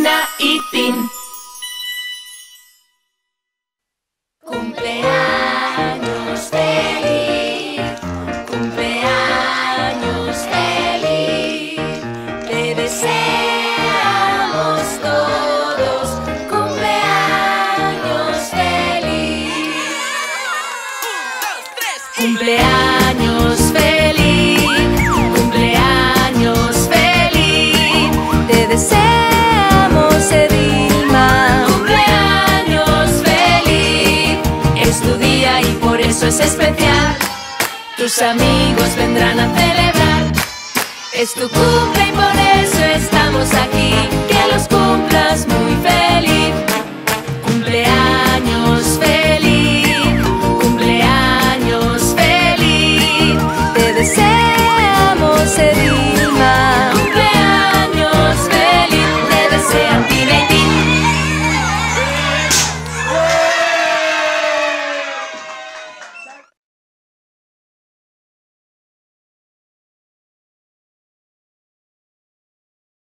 Tina y Tin. Cumpleaños feliz, cumpleaños feliz, te deseamos todos cumpleaños feliz. Cumpleaños feliz, cumpleaños feliz, te deseamos Edilma. Cumpleaños feliz, es tu día y por eso es especial. Tus amigos vendrán a celebrar. Es tu cumple y por eso estamos aquí. Que los cumplas muy feliz.